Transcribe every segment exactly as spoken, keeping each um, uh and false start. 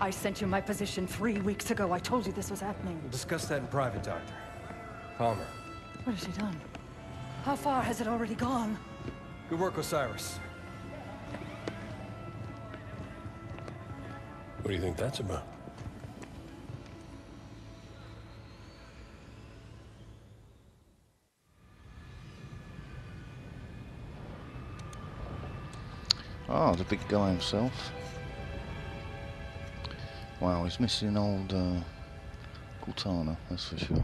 I sent you my position three weeks ago. I told you this was happening. We'll discuss that in private, Doctor. Palmer. What has she done? How far has it already gone? Good work, Osiris. What do you think that's about? Oh, the big guy himself. Wow, he's missing old uh, Cortana, that's for sure.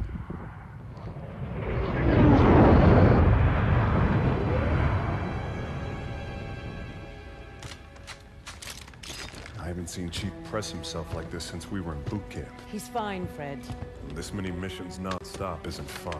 I haven't seen Chief press himself like this since we were in boot camp. He's fine, Fred. This many missions non-stop isn't fun.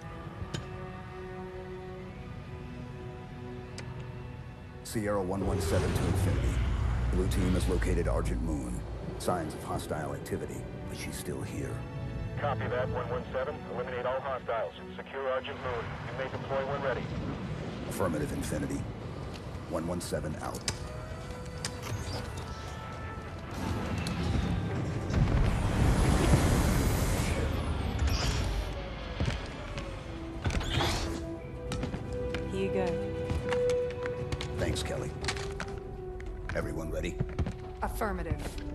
Sierra one one seven to Infinity. Blue team has located Argent Moon. Signs of hostile activity, but she's still here. Copy that, one one seven. Eliminate all hostiles. Secure Argent Moon. You may deploy when ready. Affirmative, Infinity. one one seven out. Here you go. Thanks, Kelly. Everyone ready? Affirmative.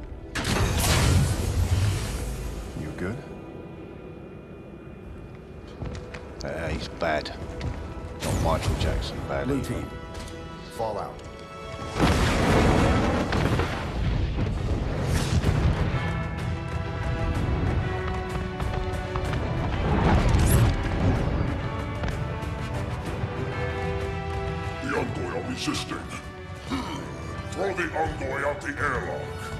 You good? Uh, he's bad. Not Michael Jackson, bad. Blue team, fall out. The envoy are resisting. Throw the envoy out the airlock.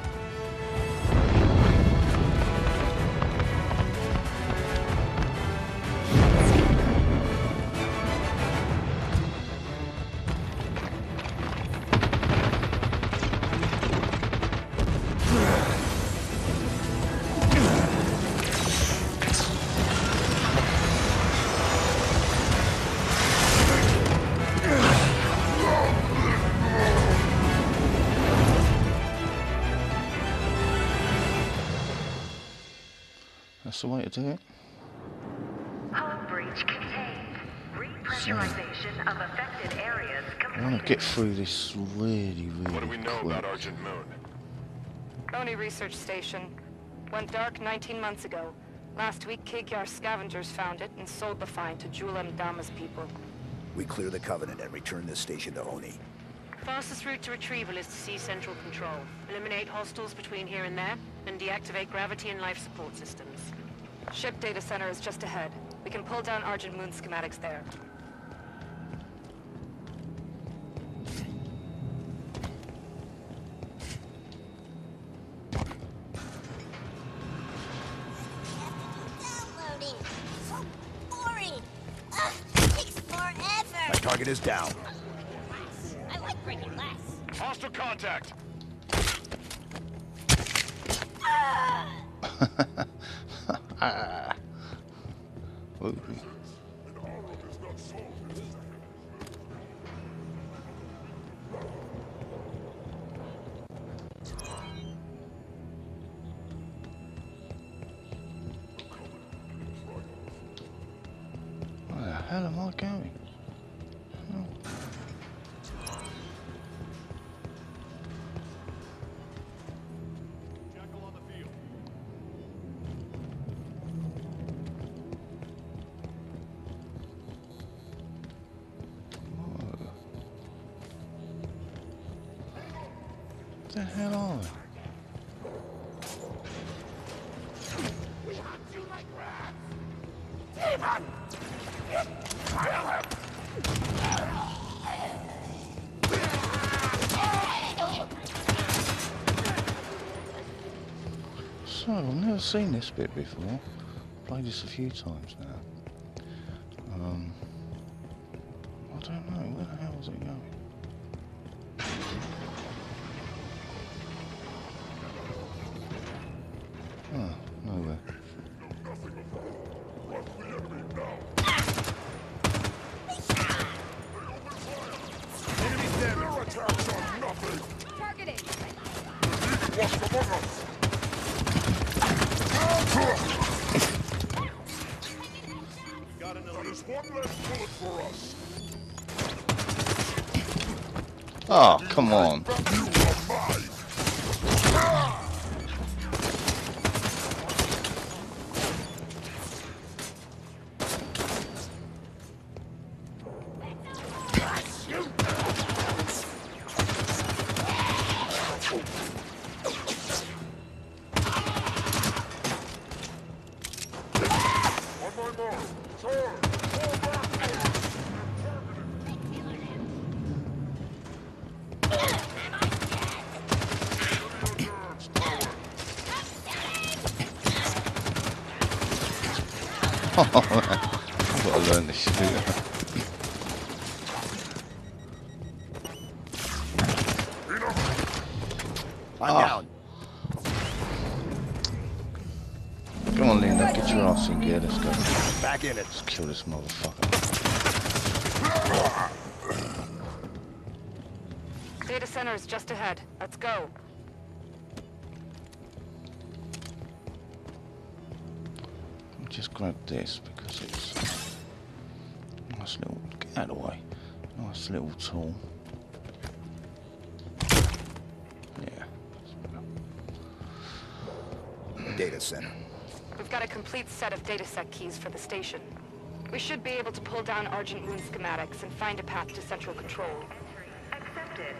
That's the way to do it. Hull breach contained. Repressurization of affected areas completed. I want to get through this really, really What do we know quick. about Argent Moon? O N I Research Station. Went dark nineteen months ago. Last week, Kikyar scavengers found it and sold the find to Jul Dama's people. We clear the Covenant and return this station to O N I. Fastest route to retrieval is to seize central control. Eliminate hostiles between here and there, and deactivate gravity and life support systems. Ship data center is just ahead. We can pull down Argent Moon schematics there. Downloading. So boring. Ugh, takes forever. My target is down. I like breaking glass. Hostile contact. Ah! Ah. Ooh. Where the hell am I going? Oh. What the hell are they? So, I've never seen this bit before. Played this a few times now. Um, I don't know, where the hell is it going? Oh, nowhere. Enemies there. Their attacks are nothing. Targeted. What's among us? one less bullet for us. Oh, come on. You are mine. Oh man, I've got to learn this shooter. I'm Ah. down. Come on, Linda, get your ass in gear. Let's go. Back in it. Let's kill this motherfucker. Data center is just ahead. Let's go. Just grab this because it's a nice little, get out of the way, nice little tool. Yeah. Data center. We've got a complete set of datasec keys for the station. We should be able to pull down Argent Moon schematics and find a path to central control. Accepted.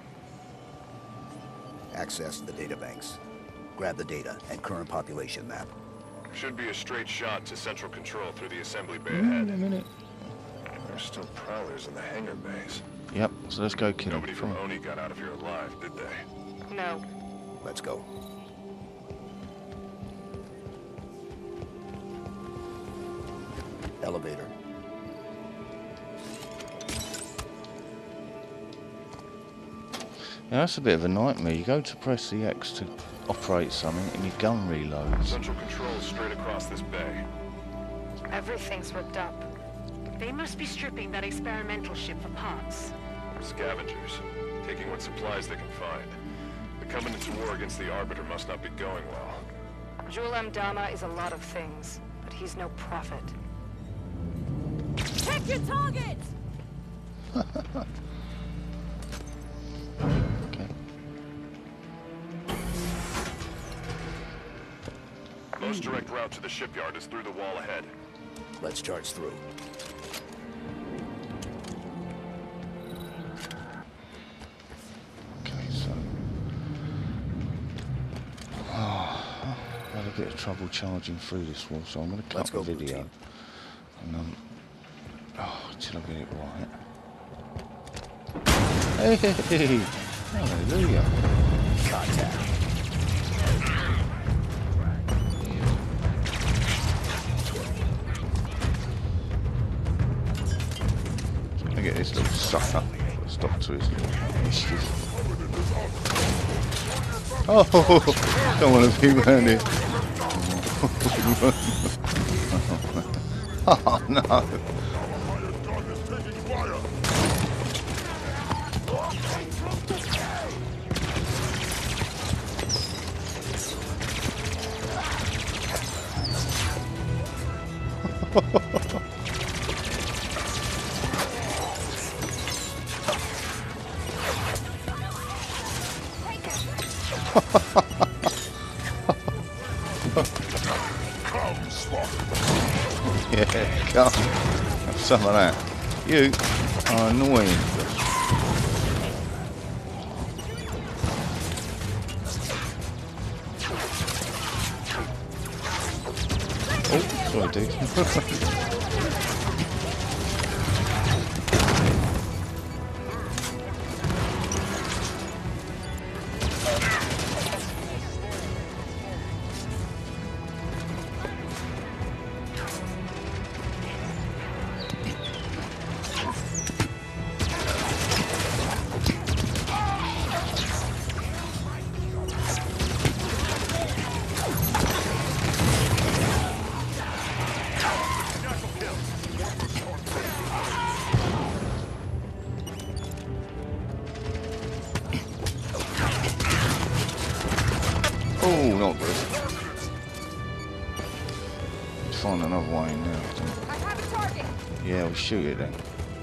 Access the databanks. Grab the data and current population map. Should be a straight shot to central control through the assembly bay Wait a ahead. minute. There's still prowlers in the hangar bays. Yep, so let's go kill Nobody him. from ONI got out of here alive, did they? No. Let's go. Elevator. Yeah, that's a bit of a nightmare. You go to press the X to operate something and your gun reloads. Central control is straight across this bay. Everything's ripped up. They must be stripping that experimental ship for parts. Scavengers, taking what supplies they can find. The Covenant's war against the Arbiter must not be going well. Julem Dama is a lot of things, but he's no prophet. Check your target! Okay. Most direct route to the shipyard is through the wall ahead. Let's charge through. Okay, so oh, I've had a bit of trouble charging through this wall, so I'm going to cut Let's the go, video routine. and um, oh, until I get it right. Hey, hallelujah! Contact. I get this little sucker. Stop to his little mischief. Oh, don't want to be around here. Oh no! Yeah, come. Have some of that. You are annoying. Oh, sorry, dude. Oh, not good. Let's find another way in there, I think. I have a target. Yeah, we shoot it then.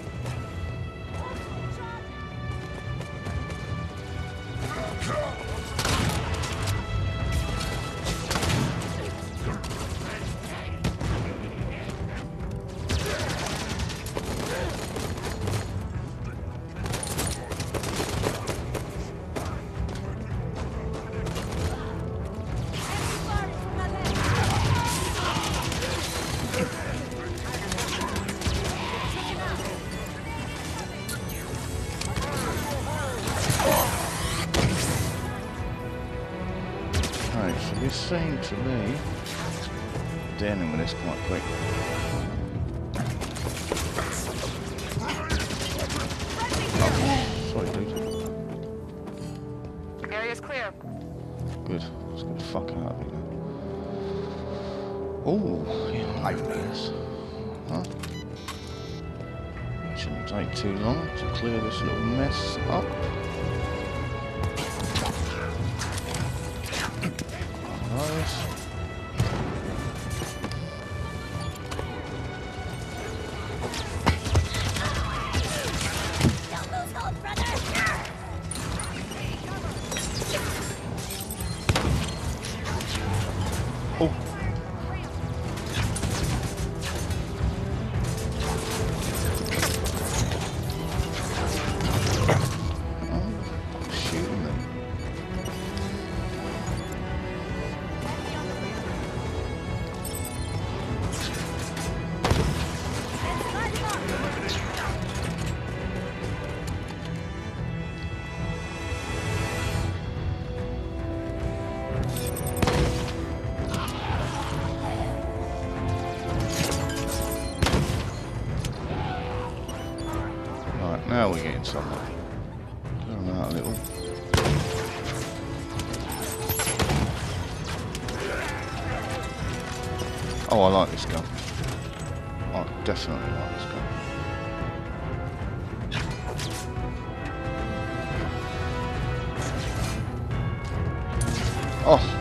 This seemed to be dealing with this quite quick. Oh, sorry, dude. Area's clear. Good. Let's get the fuck out of here. Oh, yeah, I know this. Huh? Shouldn't take too long to clear this little mess up. Nice. Don't lose hope, brother! Oh. Oh, shooting me. Right, now we're getting somewhere. Clear them out a little. Oh, I like this gun. I definitely like this gun. Oh.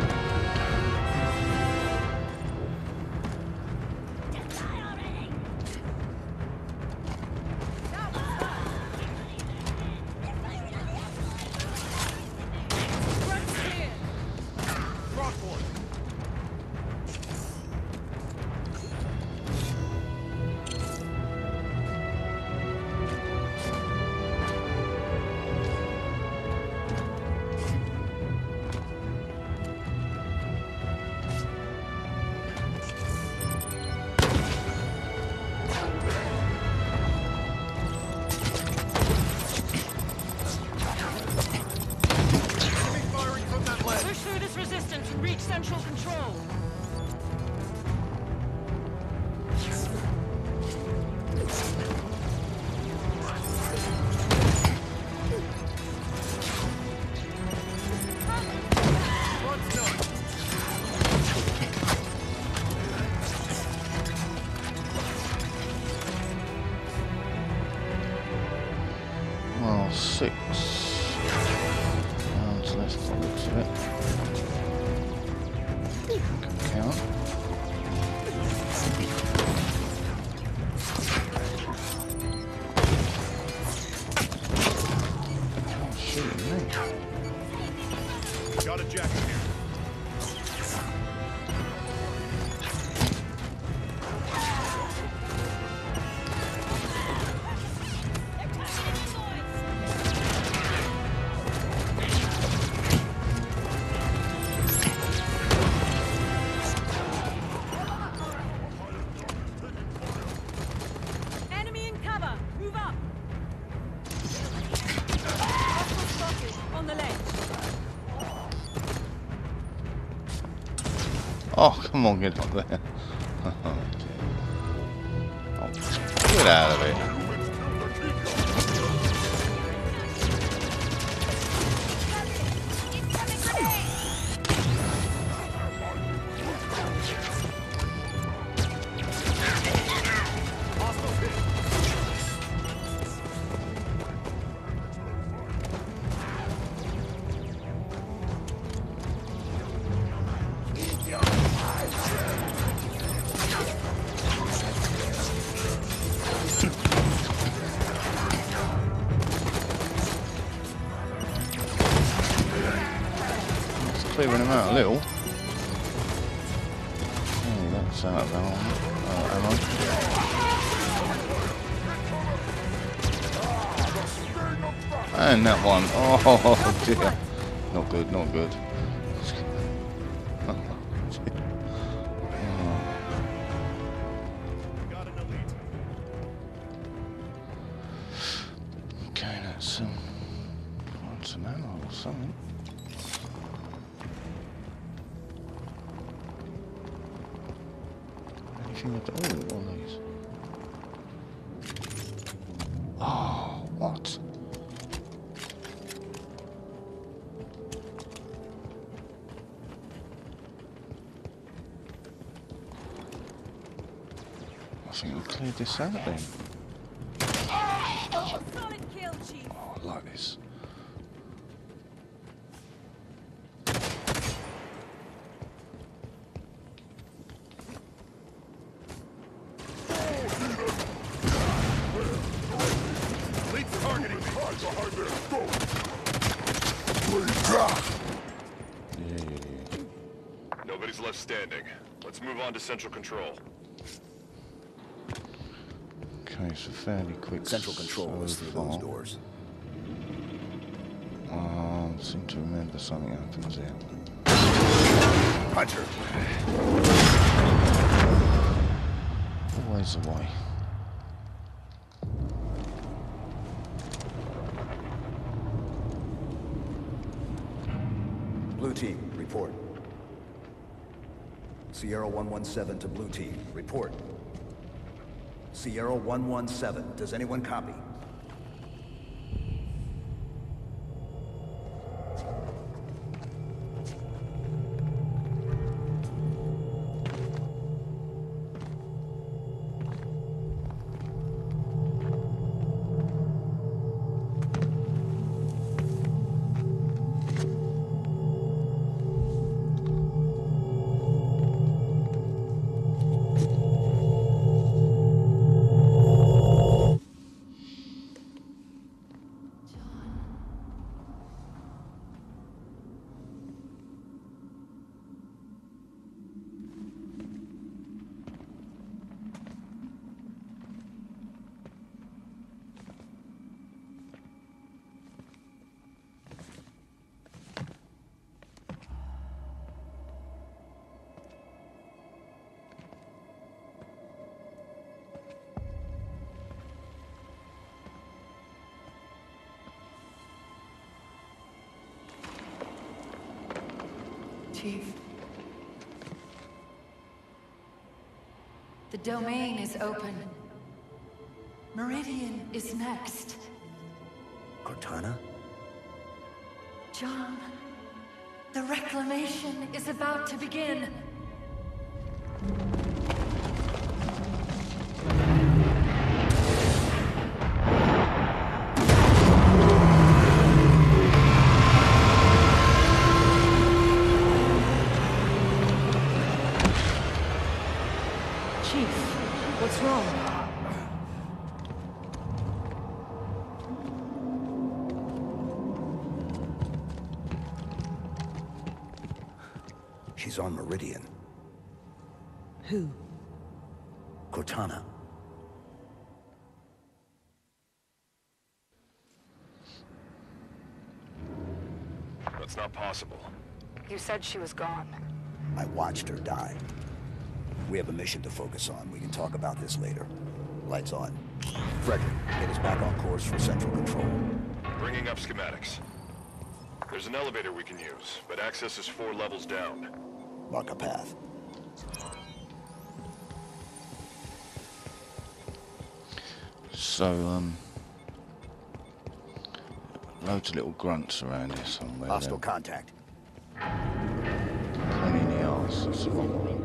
Push through this resistance and reach central control. Well, six. Rounds left by the looks of it. Can count. Oh, shooting me. Got a jacket here. Enemy in cover! Move up! Hostile spotted on the ledge. Oh, come on, get up there. Oh, dear. Oh, get out of it. clearing him out a little. Oh, that's out of ammo. Uh, ammo. And that one. Oh dear. Not good, not good. Okay, that's um, find some ammo or something. Anything at all on these? Oh, what? I think we cleared this out then. Oh, solid kill, Chief. Oh, I like this. Lead's targeting me. Hide behind there. Go. Yeah, yeah, yeah. Nobody's left standing. Let's move on to Central Control. Okay, so fairly quick. Central Control is through those doors. I seem to remember something happens here. Hunter. Always the way. Blue team, report. Sierra one one seven to blue team, report. Sierra one one seven, does anyone copy? Chief. The domain is open. Meridian is next. Cortana? John, the reclamation is about to begin. What's wrong? She's on Meridian. Who? Cortana. That's not possible. You said she was gone. I watched her die. We have a mission to focus on. We can talk about this later. Lights on. Frederick, get us back on course for Central Control. Bringing up schematics. There's an elevator we can use, but access is four levels down. Mark a path. So, um... loads of little grunts around here somewhere. Hostile contact. Pain in the arse, that's the wrong one.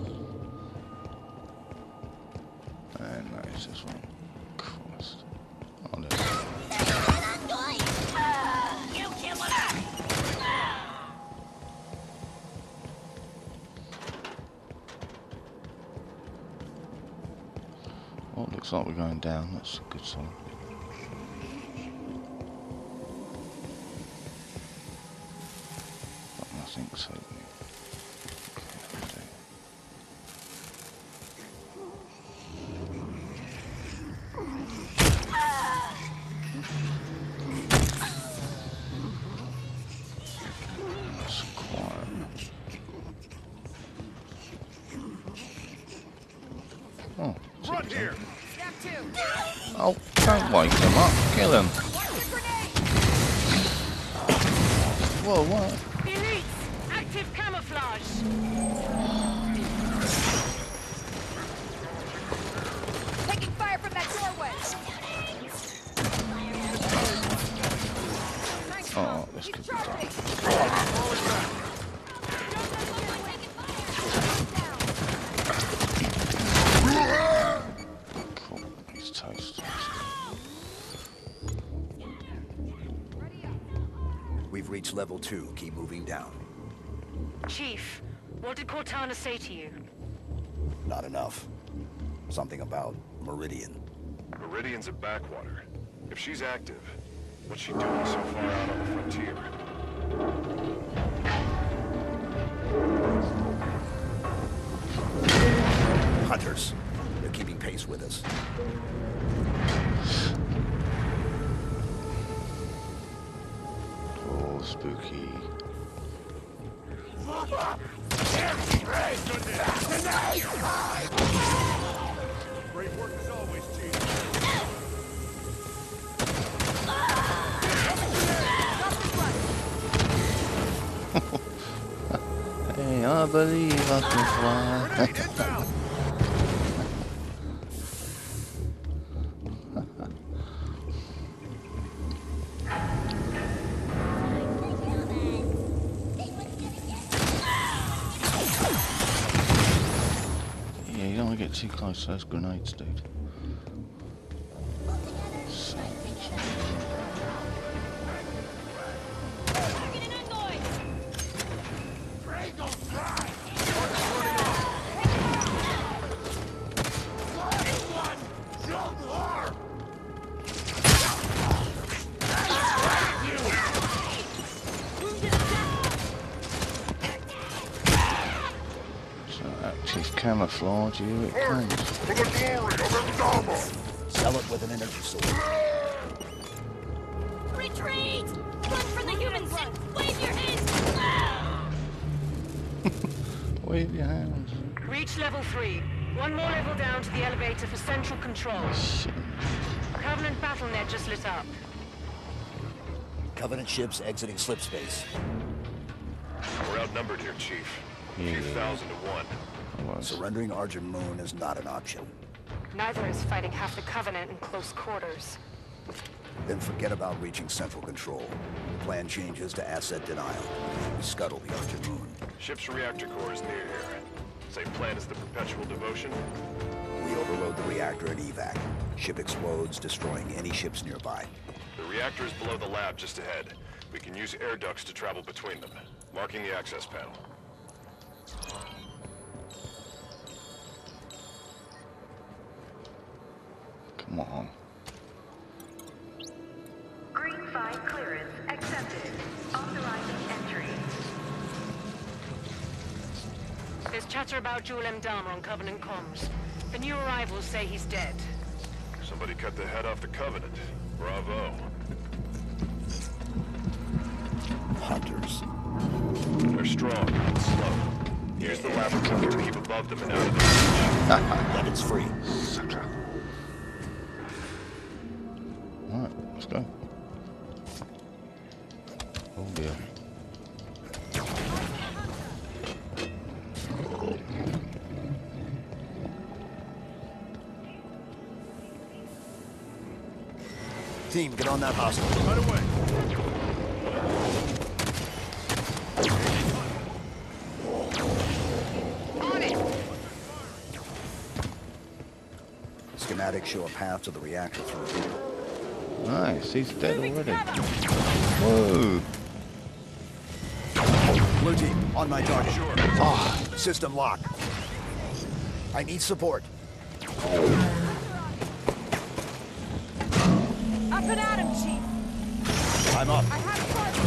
And that is this one. Christ. Oh, no. You kill her! Oh, looks like we're going down. That's a good sign. But nothing, so... Oh, Run here! oh, don't wake him up. Kill him. Whoa, what? Elites! Active camouflage! Taking fire from that doorway. Oh, this could be done. Cool. He's toast. We've reached level two. Keep moving down. Chief, what did Cortana say to you? Not enough. Something about Meridian. Meridian's a backwater. If she's active, what's she doing so far out on the frontier? Hunters. They're keeping pace with us. Oh, spooky. Great work as always, Chief. Hey, I believe I can fly. Inbound! Yeah, you don't want to get too close to those grenades, dude. Camouflage, here it comes. For the glory of Endama! Sell it with an energy sword. Retreat! Run for the humans and wave your hands! Wave your hands. Reach level three. One more level down to the elevator for central control. Shit. Covenant battle net just lit up. Covenant ships exiting slip space. We're outnumbered here, Chief. A Yeah. few thousand to one. Surrendering Argent Moon is not an option. Neither is fighting half the Covenant in close quarters. Then forget about reaching central control. The plan changes to asset denial. We scuttle the Argent Moon. Ship's reactor core is near here. Same plan as the Perpetual Devotion? We overload the reactor at evac. Ship explodes, destroying any ships nearby. The reactor is below the lab just ahead. We can use air ducts to travel between them. Marking the access panel. Come on. Green five clearance accepted. Authorizing entry. There's chatter about Jewel M. Dahmer on Covenant comms. The new arrivals say he's dead. Somebody cut the head off the Covenant. Bravo. Hunters. They're strong, but slow. Use the lab equipment to keep above them and out of their reach. Weapons free. Sucker. Alright, let's go. Oh dear. Team, get on that hostile. Right away. Schematics show a path to the reactor through here. Nice, he's dead already. Whoa. Blue team, on my target. Sure. Ah, system lock. I need support. Up and at him, Chief. I'm up. I have a target.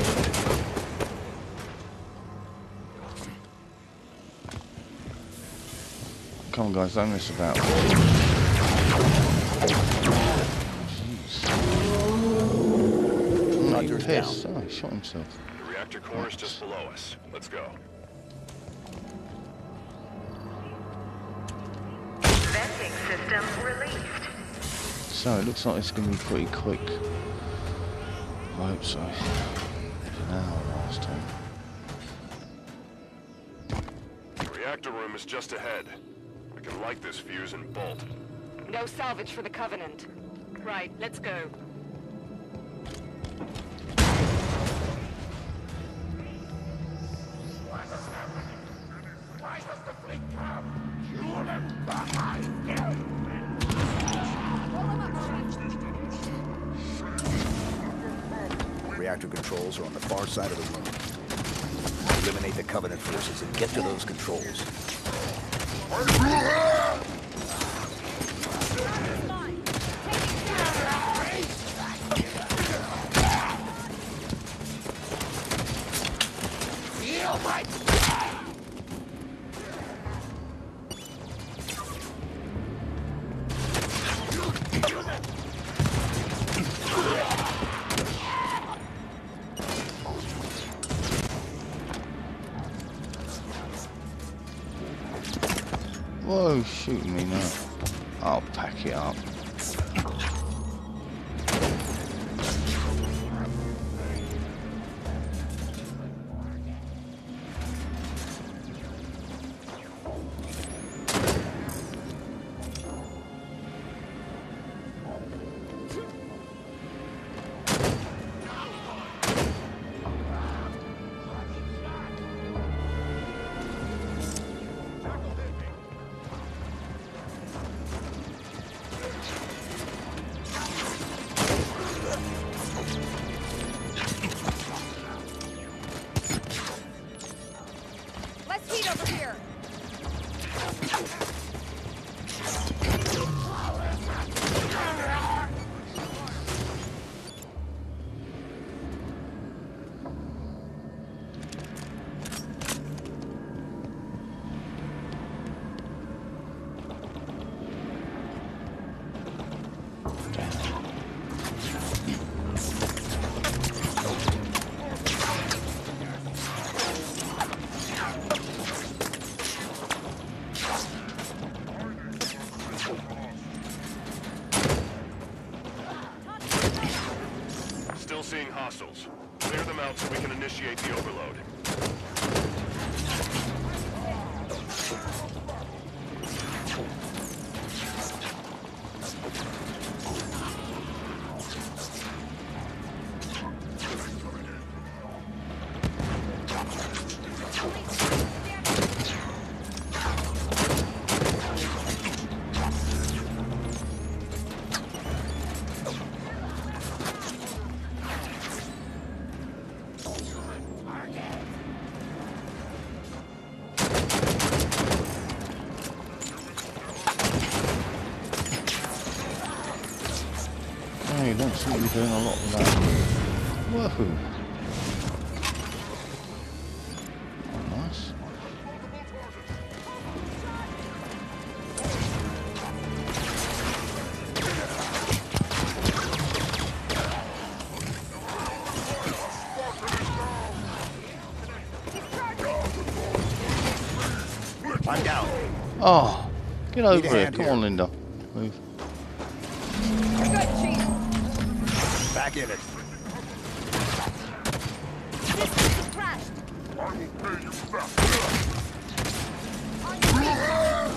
Come on guys, don't mess about. Oh, you're pissed. Oh, he shot himself. The reactor core is just below us. Let's go. Vent system released. So it looks like it's going to be pretty quick. I hope so. An hour last time. The reactor room is just ahead. We can light this fuse and bolt. No salvage for the Covenant. Right, let's go. Reactor controls are on the far side of the room. Eliminate the Covenant forces and get to those controls. Whoa, shooting me now. I'll pack it up. Still seeing hostiles. Clear them out so we can initiate the overload. You don't seem to be doing a lot of that. Woohoo! Oh, nice. I'm down. Oh, get over here. Come here. on, Linda. Move. You're good, Chief. Back in it. This system crashed. I will pay you back. On your feet.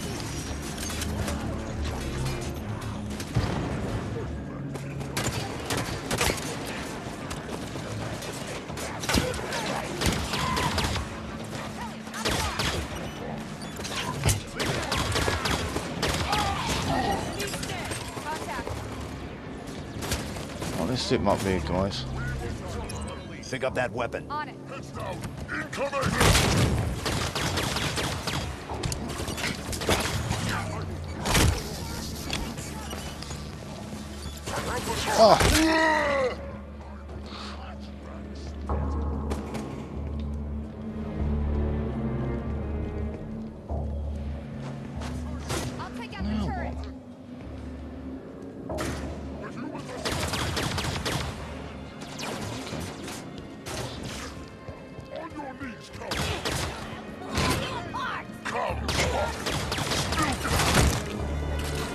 Oh, let's zip up here, guys. Pick up that weapon. On it. Heads down. Incoming! Oh. I'll take out the turret. On your knees, come. Apart. Come.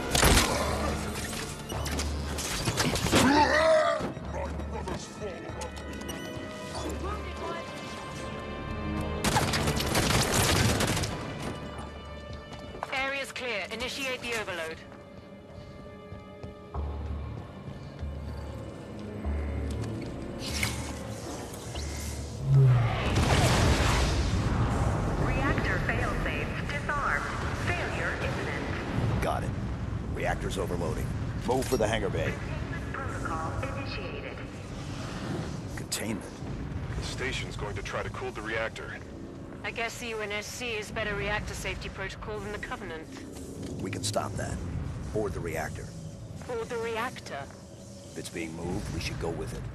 initiate the overload. Reactor failsafe disarmed. Failure imminent. Got it. Reactor's overloading. Move for the hangar bay. Protocol initiated. Containment. The station's going to try to cool the reactor. I guess the U N S C is better reactor safety protocol than the Covenant. We can stop that. Board the reactor. Or the reactor. If it's being moved, we should go with it.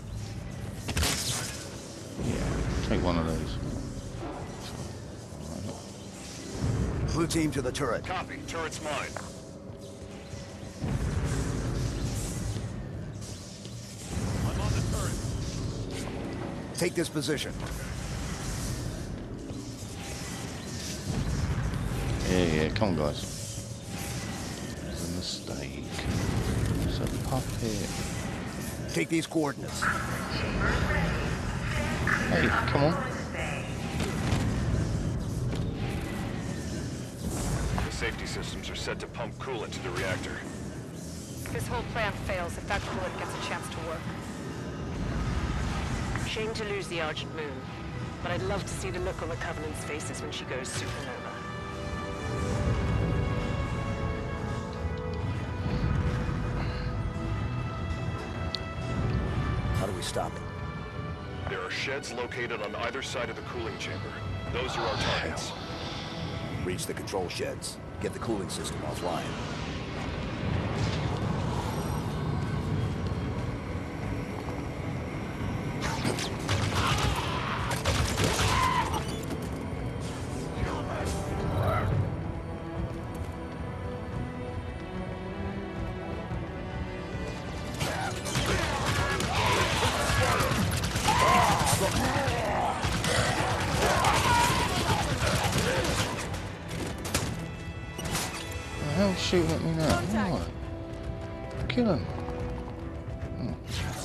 Yeah, take one of those. Blue team to the turret. Copy. Turret's mine. I'm on the turret. Take this position. Yeah, yeah, come on, guys. There's a mistake. There's a puppet. Take these coordinates. Hey, come on. The safety systems are set to pump coolant to the reactor. This whole plan fails if that coolant gets a chance to work. Shame to lose the Argent Moon, but I'd love to see the look on the Covenant's faces when she goes supernova. How do we stop it? There are sheds located on either side of the cooling chamber. Those are our targets. Reach the control sheds. Get the cooling system offline. The hell's shooting at me now? What? Kill him. Oh.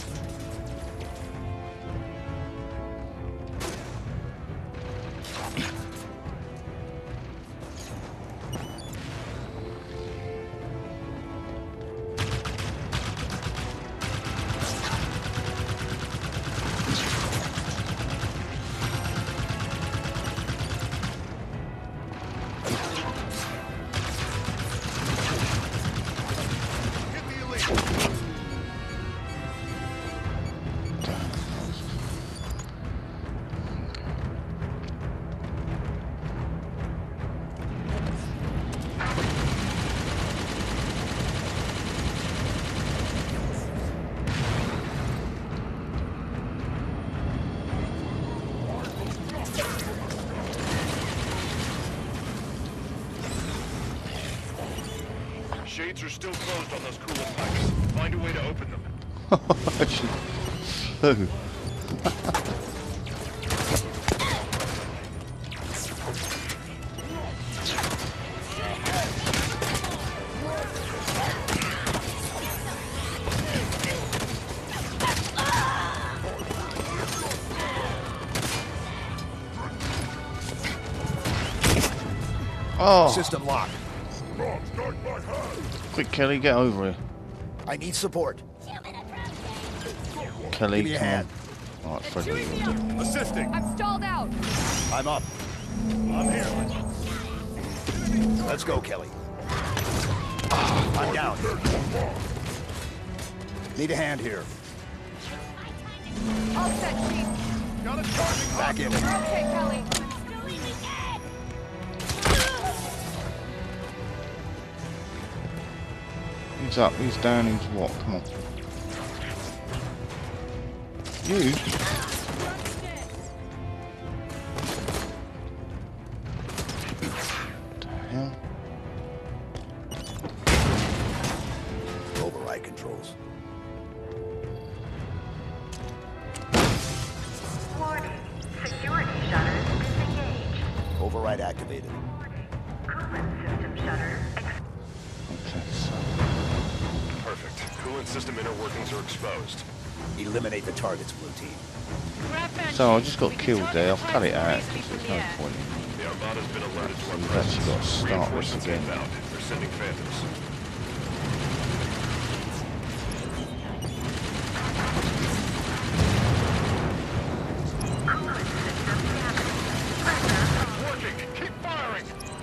Shades are still closed on those coolant pipes. Find a way to open them. Actually, flew. Oh! System locked. Quick, Kelly, get over here. I need support. Kelly, Give me a come hand. on. Alright, Freddy, you'll do. Assisting. I'm stalled out. I'm up. I'm here. Let's go, Kelly. I'm down. Need a hand here. All set, Chief. Got a charging. Back in. Okay, Kelly. He's up, he's down, he's what? Come on. You? What the hell? Override controls. Warning. Security shutters disengaged. Override activated. Coolant system shutters exposed. Okay, so... Perfect. Coolant system inner workings are exposed. Eliminate the targets, blue team. So I just got killed there, I've cut it out because there's no point. The Armada's been alerted to our We've presence. actually got to start this Reinforcements again. inbound. They're sending phantoms. Working! Keep firing!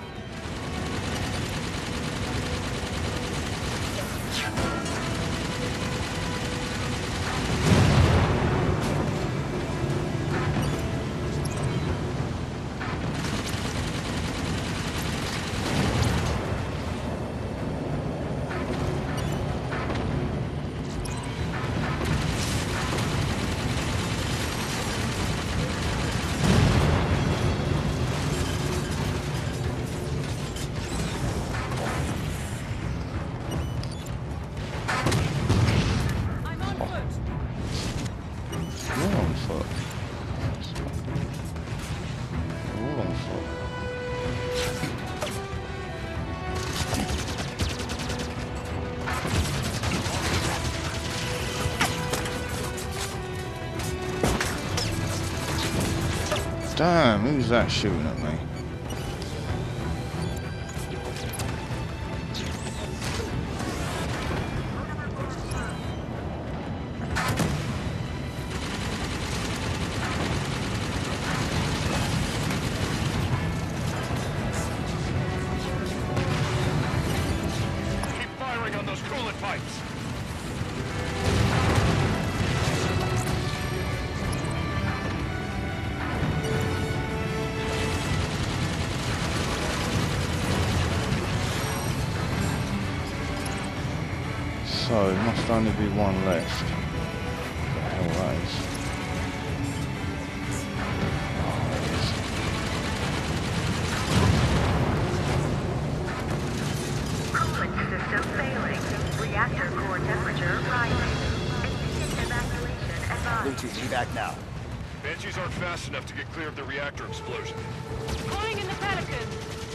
Damn, who's that shooting at me? Keep firing on those coolant pipes! So, there must only be one left. What the hell that is? Oh, there it is. Coolant system failing. Reactor core temperature rising. Immediate evacuation advised. Bluetooth, evac now. Banshees aren't fast enough to get clear of the reactor explosion. Calling in the Pelican.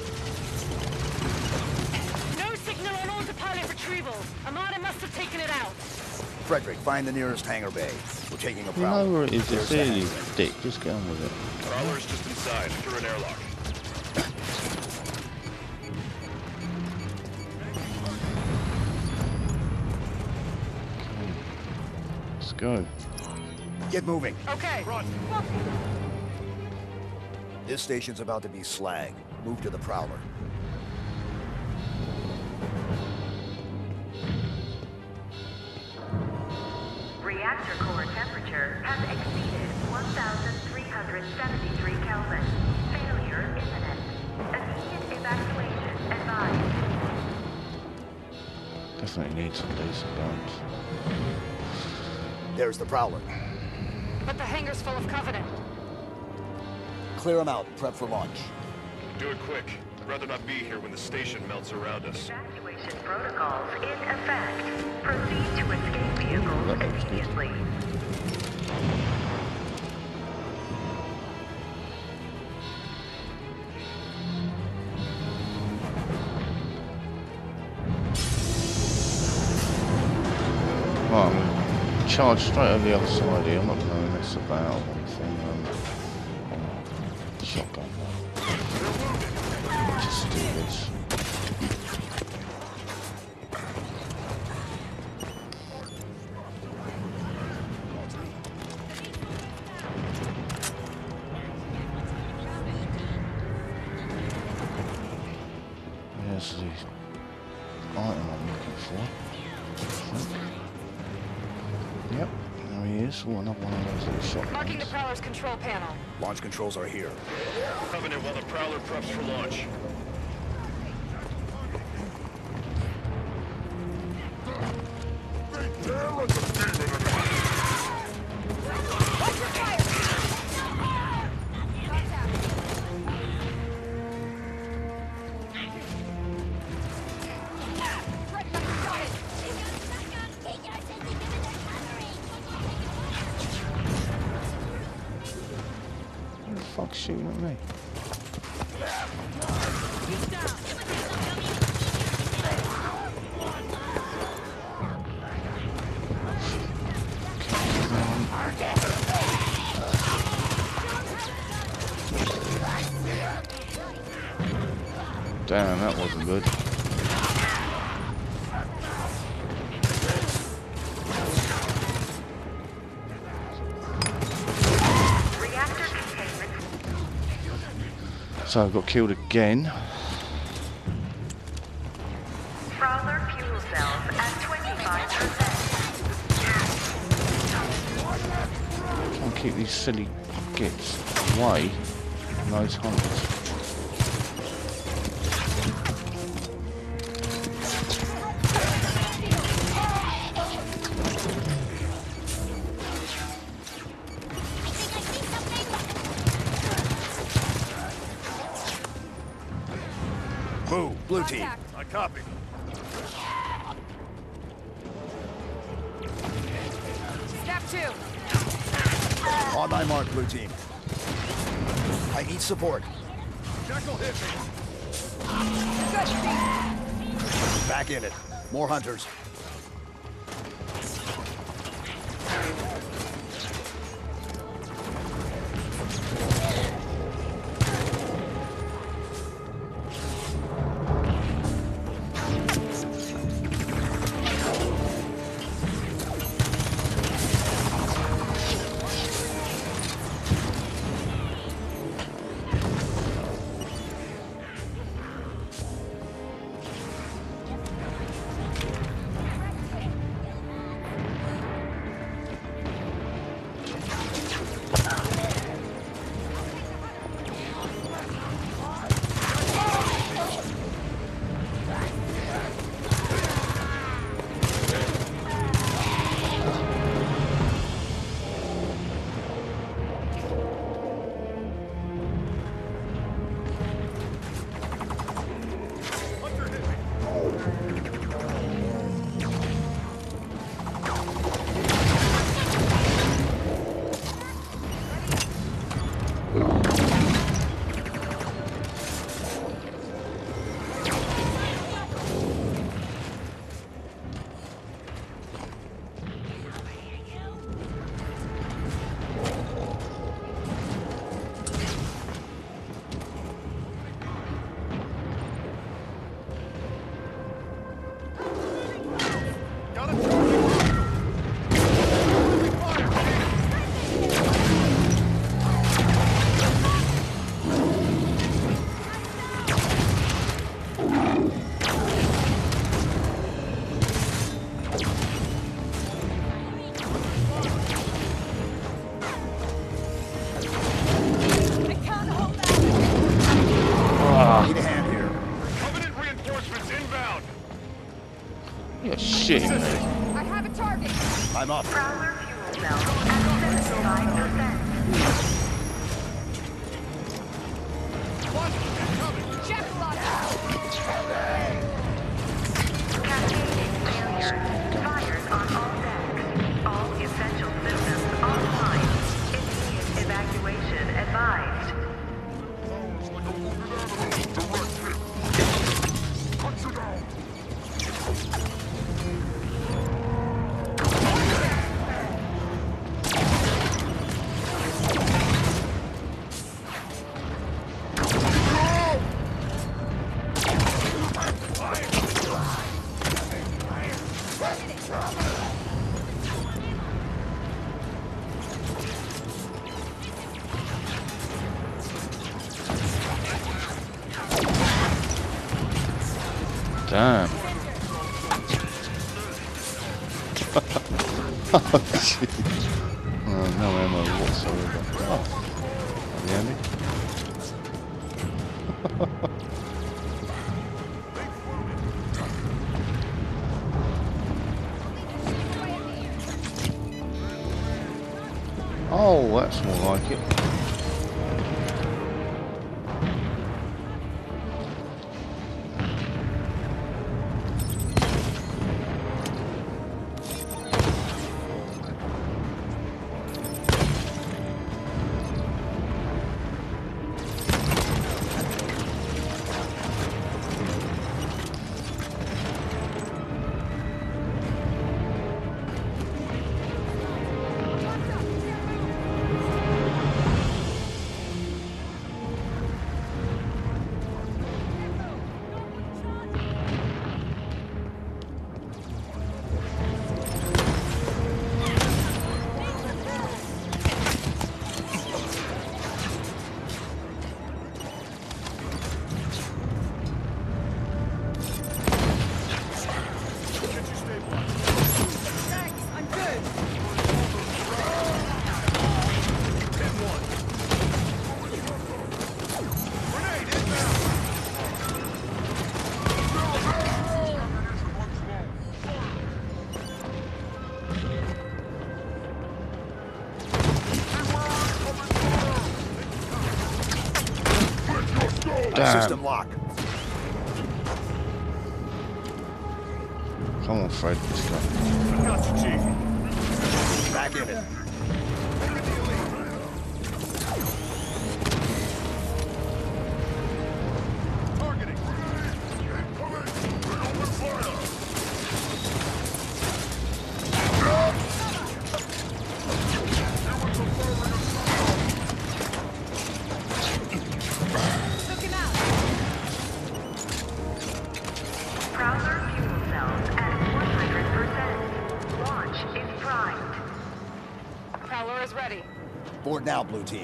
No signal on autopilot retrieval. Armada must have taken it out. Frederick, find the nearest hangar bay. We're taking a You prowler. know where it is, There's it's the there, hangar you bay. dick. Just get on with it. Prowler's just inside, through an airlock. Let's go. Get moving. Okay. Run! This station's about to be slag. Move to the prowler. Reactor core temperature has exceeded one thousand three hundred seventy-three Kelvin. Failure imminent. Immediate evacuation advised. Definitely need some decent guns. There's the prowler. But the hangar's full of Covenant. Clear them out. Prep for launch. Do it quick. I'd rather not be here when the station melts around us. Evacuation protocols in effect. Proceed to escape vehicles immediately. Right, I'm gonna charge straight over the other side here. I'm not going to mess about or anything. Um, shotgun. Just do this. There's the item I'm looking for. Yep, there he is. Oh, another one of those little shotguns. Marking the Prowler's control panel. Launch controls are here. Covenant while the Prowler preps for launch. Who the fuck's shooting at me? Damn, that wasn't good. So I got killed again. Prowler fuel cells at twenty-five percent. Try and keep these silly gits away from those hunters. Move, blue team. I copy. Step two. On my mark, blue team. I need support. Jekyll hit me. Good. Back in it. More hunters. Shit. I have a target. I'm up. Prowler fuel cells at seventy-five percent. Jekyll on Cascading failure. Fires on all decks. All essential systems offline. Immediate evacuation advised. Damn. Oh, shit. Oh, no ammo whatsoever. Oh, that'd be handy. Oh, that's more like it. System lock. Come on, Fred. Let's go. Got you, Chief. Back in it. Targeting. Incoming. Bring open fire. Took him out. Prowler fuel cells at one hundred percent. Launch is primed. Prowler is ready. Board now, blue team.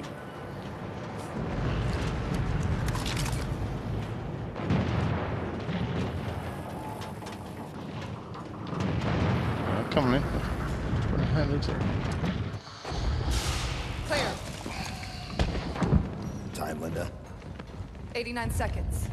Uh, coming in. What the hell is it? Clear. Time, Linda. eighty-nine seconds.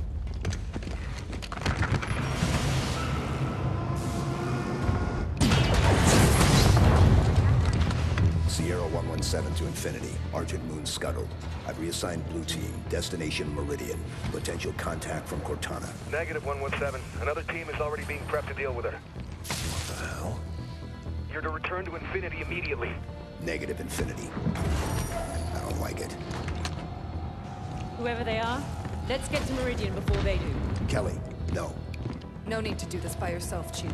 Sierra one one seven to Infinity. Argent Moon scuttled. I've reassigned blue team. Destination Meridian. Potential contact from Cortana. Negative one one seven. Another team is already being prepped to deal with her. What the hell? You're to return to Infinity immediately. Negative, Infinity. I don't like it. Whoever they are, let's get to Meridian before they do. Kelly, no. No need to do this by yourself, Chief.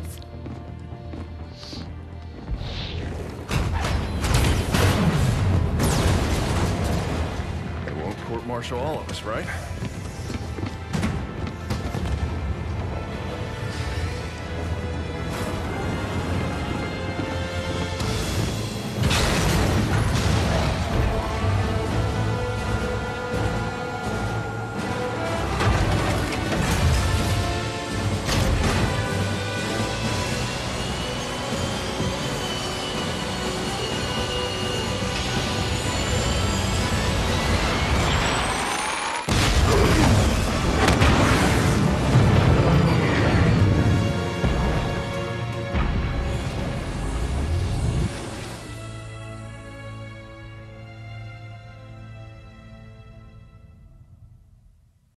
They won't court-martial all of us, right?